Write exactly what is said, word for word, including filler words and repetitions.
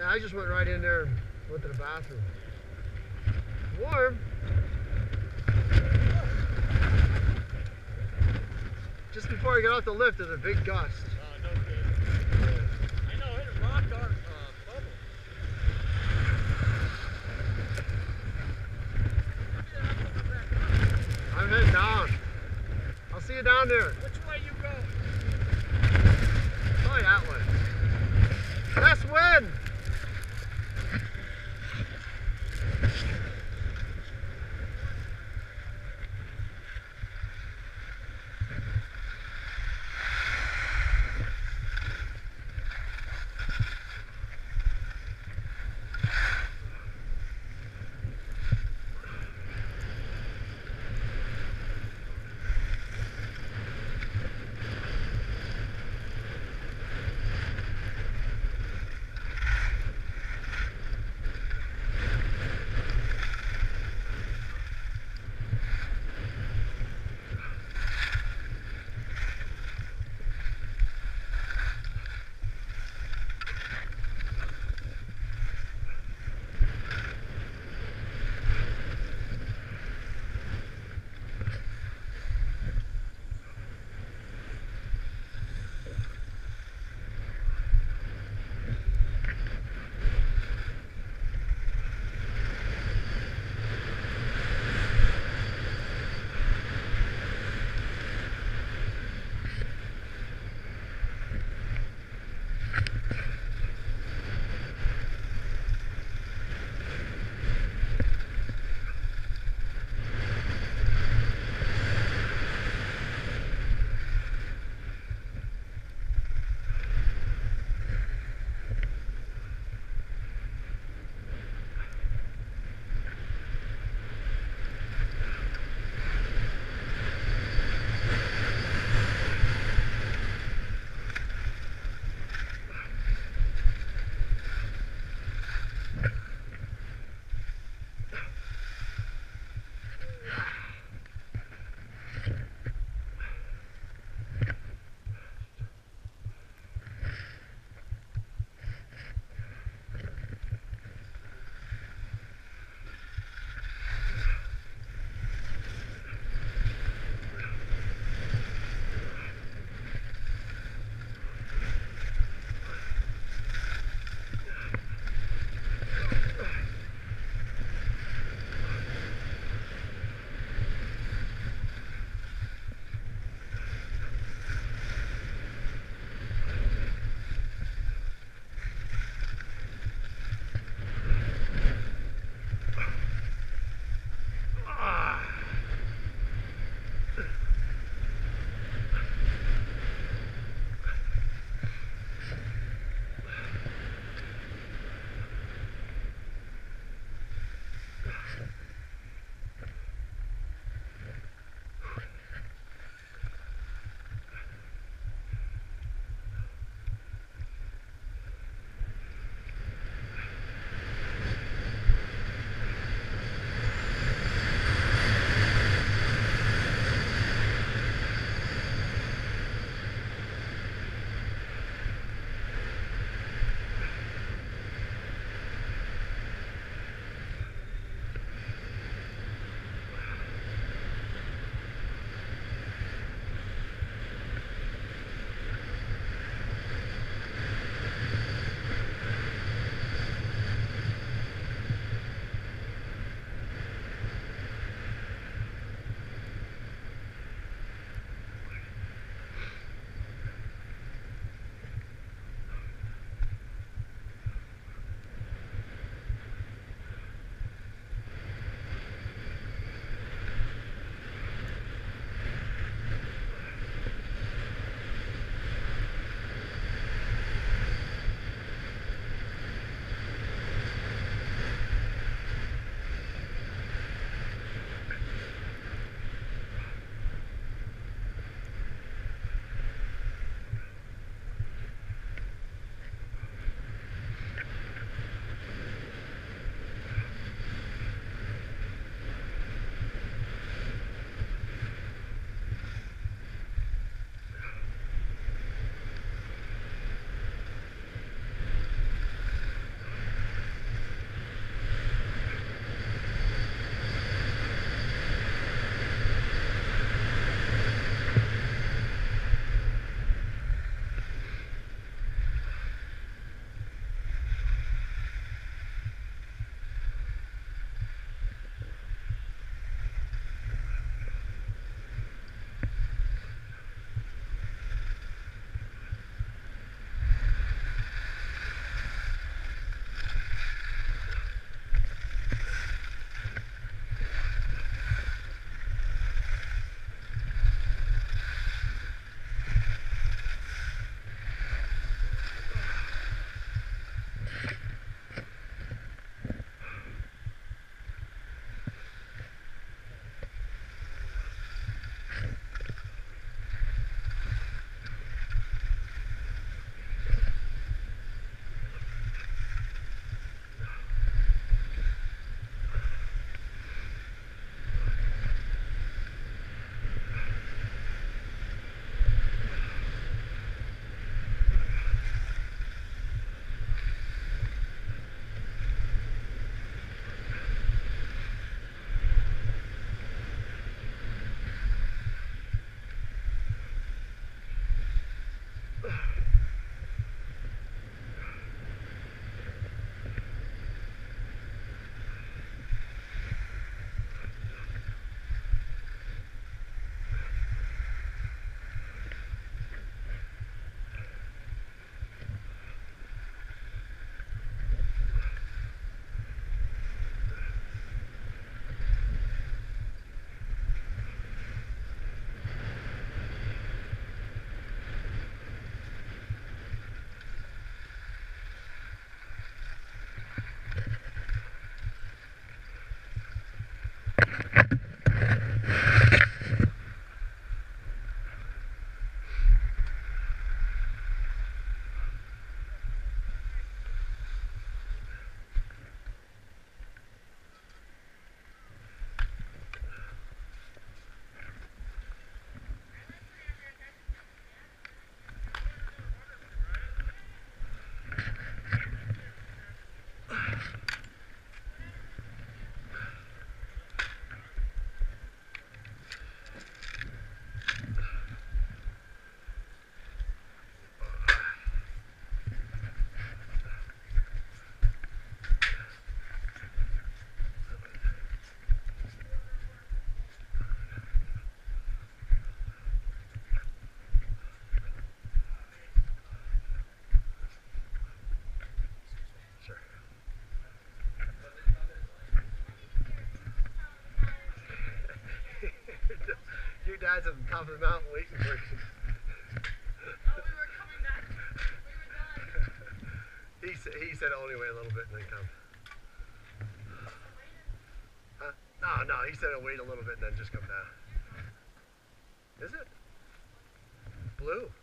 Yeah, I just went right in there and went to the bathroom. Warm. Just before I got off the lift, there's a big gust. Oh, no kidding. I know, it rocked our uh, bubble. I'm heading down. I'll see you down there. Which way you go? Probably that way. That's wind! guy's at the top of the mountain waiting for you. Oh, we were coming back. We were done. He said, he said only wait a little bit and then come. Huh? No, no, he said wait a little bit and then just come down. Is it? Blue.